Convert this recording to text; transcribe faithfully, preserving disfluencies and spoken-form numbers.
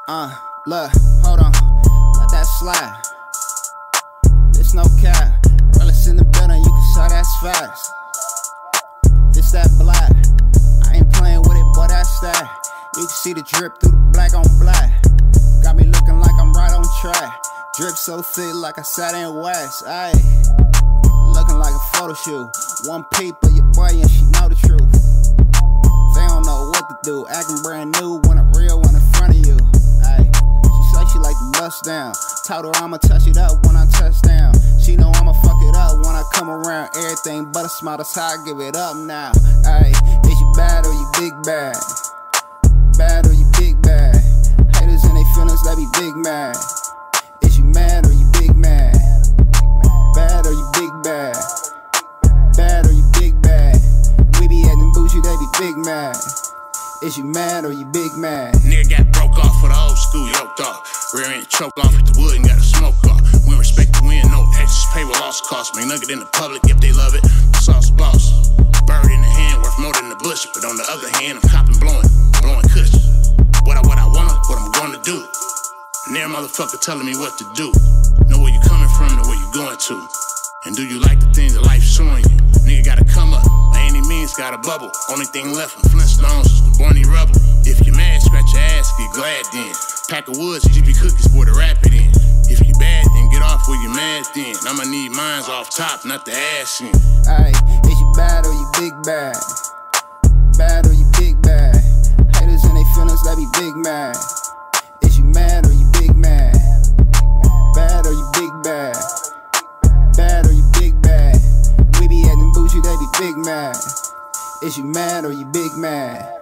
Uh, look, hold on, let that slide. This no cap, well it's in the building, you can show that's facts. This that black, I ain't playing with it, boy that's that. You can see the drip through the black on black. Got me looking like I'm right on track. Drip so thick like I sat in wax, ayy. Looking like a photo shoot. One peep of your boy and she know the truth. They don't know what to do, acting brand new when a real one in front of you. Ay, she say she like to bust down. Told her I'ma touch it up when I touch down. She know I'ma fuck it up when I come around. Everything but a smile, that's how I give it up now. Ay, is you bad or you big bad? Bad or you big bad? Haters and they feelings, they be big mad. Is you mad or you big mad? Bad or you big bad? Bad or you big bad? We be acting bougie, they be big mad. Is you mad or you big mad? Nigga got broke off for the old school yoked off. Rear end choked off with the wood and got a smoke off. We don't respect the win, no extras, pay what loss cost. Make nugget in the public if they love it. Sauce boss. Bird in the hand worth more than the bush. But on the other hand, I'm copping blowing, blowing kush. What I what I wanna, what I'm gonna do. And there motherfucker telling me what to do. Know where you coming from, know where you going to. And do you like the things that life's showing you? Nigga gotta come up, by any means gotta bubble. Only thing left from Flintstones is the Barney rubble. If you mad, scratch your ass, get glad then. Pack of woods, G B cookies, boy, to wrap it in. If you bad, then get off where you mad then. I'ma need mines off top, not the ass in. Ayy, is you bad or you big bad? Bad or you big bad? Haters and they feelings, they be big mad. Is you mad or you big mad? Bad or you big bad? Bad or you big bad? We be acting bougie, they be big mad. Is you mad or you big mad?